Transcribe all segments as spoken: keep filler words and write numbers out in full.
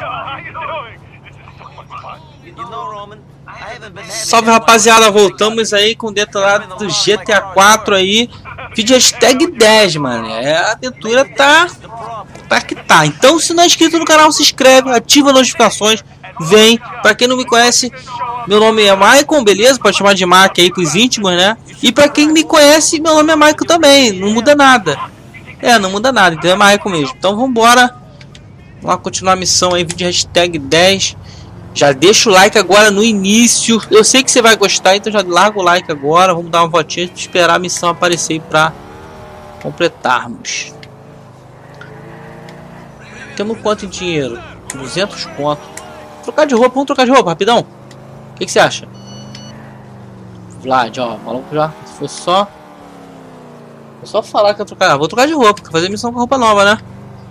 Salve, rapaziada, voltamos aí com o detonado do G T A quatro aí. Vídeo hashtag dez, mano. É, a aventura tá... Tá que tá. Então, se não é inscrito no canal, se inscreve, ativa as notificações. Vem. Pra quem não me conhece, meu nome é Maicon, beleza? Pode chamar de Mac aí pros íntimos, né? E pra quem me conhece, meu nome é Maicon também. Não muda nada. É, não muda nada. Então é Maicon mesmo. Então vambora. Vamos lá continuar a missão aí. Vídeo hashtag dez. Já deixa o like agora no início. Eu sei que você vai gostar, então já larga o like agora. Vamos dar uma voltinha e esperar a missão aparecer aí pra completarmos. Temos quanto em dinheiro? duzentos conto. Trocar de roupa, vamos trocar de roupa rapidão. O que, que você acha? Vlad, ó, maluco já. Se for só. Vou só falar que eu trocar. Ah, vou trocar de roupa, fazer missão com roupa nova, né?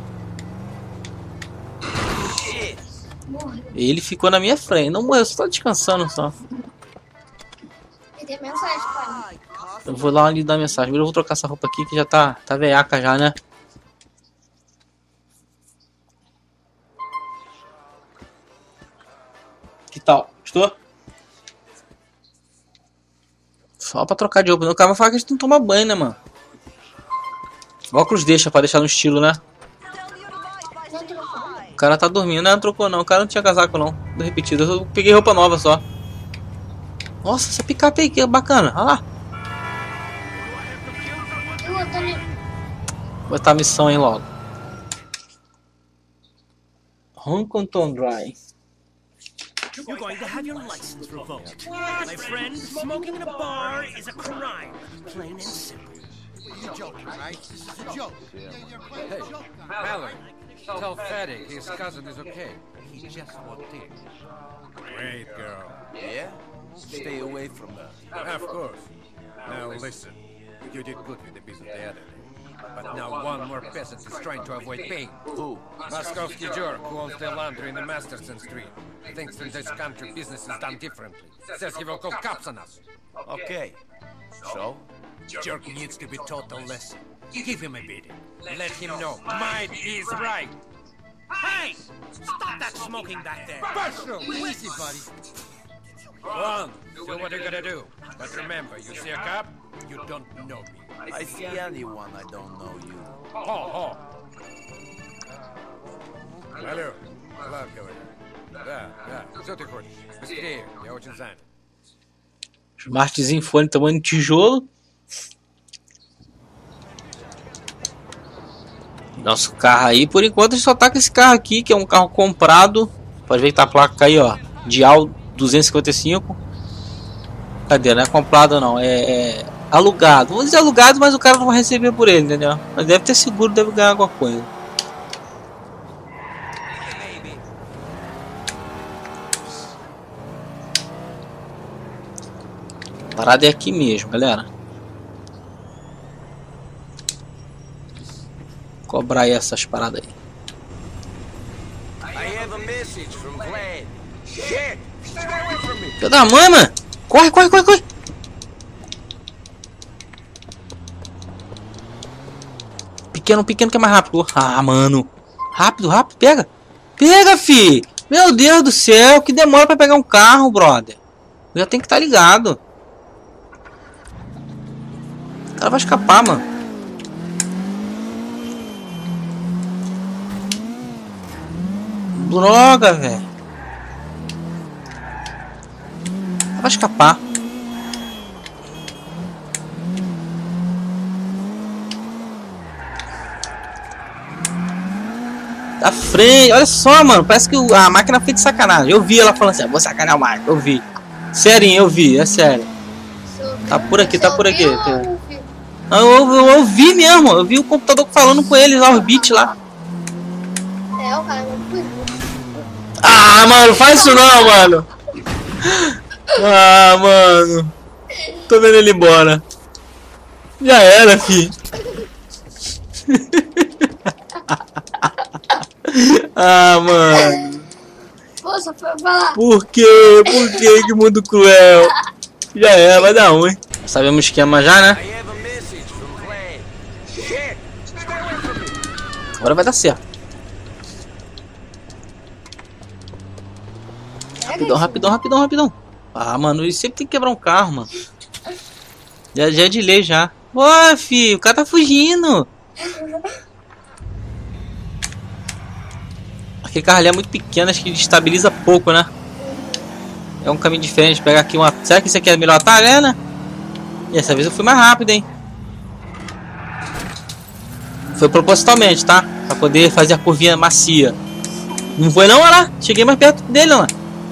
Ele ficou na minha frente. Não morreu, só tá descansando só. Tem mensagem, pai. Eu vou lá ali dar mensagem. Eu vou trocar essa roupa aqui que já tá, tá veiaca já, né? Que tal? Gostou? Só pra trocar de roupa. O cara vai falar que a gente não toma banho, né, mano? O óculos deixa pra deixar no estilo, né? O cara tá dormindo, não, não trocou não, o cara não tinha casaco não, tô repetido, eu peguei roupa nova só. Nossa, essa picape aí que é bacana, olha lá. Vou botar a missão aí logo. Huntington Drive. You're going to have your license revoked. My friend, smoking in a bar is a crime, plain and simple. You're joking, right? This is a joke. Hey, Mallory, tell Fatty his cousin is okay. He just walked in. Great girl. Yeah? Stay away from her. Of course. Now listen, you did good with the business the other day. But now one more peasant is trying to avoid paying. Who? Moskovsky jerk who owns the laundry in the Masterson Street. Thinks in this country business is done differently. Says he will call cops on us. Okay. So? Jerk needs to be taught a lesson. Give him a beating. Let him know. Might is right. Hey! Stop that smoking back there! Bushroom! Easy, buddy. Go on. Do what you're gonna do. But remember, you see a cop, you don't know me. I see anyone, I don't know you. Ho, ho. Алло, Влад говорит. Да, да, что ты хочешь? Быстрее, я очень занят. Smartzinho, fone, tamanho de tijolo. Nosso carro aí, por enquanto a gente só tá com esse carro aqui, que é um carro comprado. Pode ver que tá a placa aí, ó. Dial duzentos e cinquenta e cinco. Cadê? Não é comprado não, é, é alugado. Vamos dizer alugado, mas o cara não vai receber por ele, entendeu? Mas deve ter seguro, deve ganhar alguma coisa. A parada é aqui mesmo, galera. Cobrar aí essas paradas aí. Filho da mãe, mano! Corre, corre, corre, corre! Pequeno, pequeno que é mais rápido. Ah, mano! Rápido, rápido, pega! Pega, fi! Meu Deus do céu, que demora pra pegar um carro, brother! Eu já tenho que estar ligado. O cara vai escapar, mano. Droga, velho. Vai escapar. Da frente, olha só, mano. Parece que a máquina fez de sacanagem. Eu vi ela falando assim: vou sacanear o Marco. Eu vi. Sério, eu vi, é sério. Tá por aqui, tá por aqui. Não, eu, eu, eu vi mesmo. Eu vi o computador falando com eles lá, os bits lá. É, o cara não. Ah, mano, faz isso não, mano. Ah, mano. Tô vendo ele embora. Já era, fi. Ah, mano. Moça, foi falar. Por quê? Por quê? Que mundo cruel. Já era, vai dar ruim. Sabemos o esquema já, né? Agora vai dar certo. Rapidão, rapidão, rapidão, rapidão. Ah, mano, ele sempre tem que quebrar um carro, mano. Já, já é de lei, já. Ô, filho, o cara tá fugindo. Aquele carro ali é muito pequeno, acho que ele estabiliza pouco, né? É um caminho diferente. Pegar aqui uma... Será que isso aqui é melhor atalho, é, né? E dessa vez eu fui mais rápido, hein? Foi propositalmente, tá? Pra poder fazer a curvinha macia. Não foi não, olha lá. Cheguei mais perto dele, olha lá.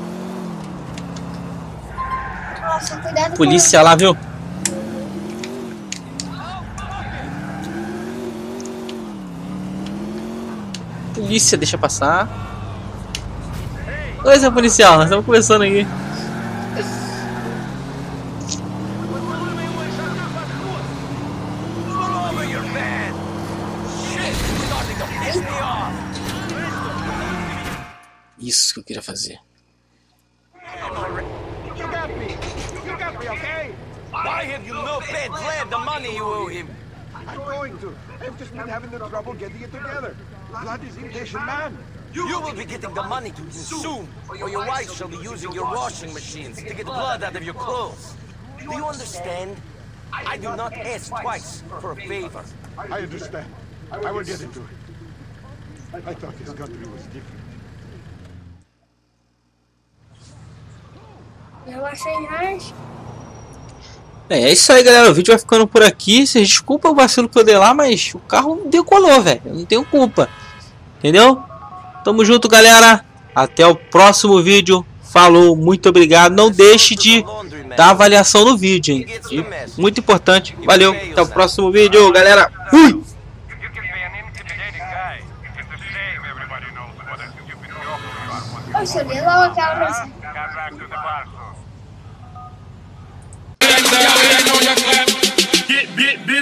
Nossa, cuidado. Polícia lá, viu? Polícia, deixa passar. Oi, seu policial, nós estamos conversando aqui. Isso que eu queria fazer. You got me. You got me, okay? Why have you not paid Vlad the money you owe him? I'm going to. I've just been having the trouble getting it together. Vlad is an impatient man. You will be getting the money to him soon, or your wife shall be using your washing machines to get blood out of your clothes. Do you understand? I do not ask twice for a favor. I understand. I will get into it. I thought this country was different. Eu achei mais. É, é isso aí, galera. O vídeo vai ficando por aqui. Vocês desculpa o vacilo que eu dei lá, mas o carro decolou, velho. Eu não tenho culpa. Entendeu? Tamo junto, galera. Até o próximo vídeo. Falou, muito obrigado. Não deixe de dar avaliação no vídeo, hein? E muito importante. Valeu. Até o próximo vídeo, galera. Fui! Poxa, eu dei logo aquela pra você. Get bit, bit.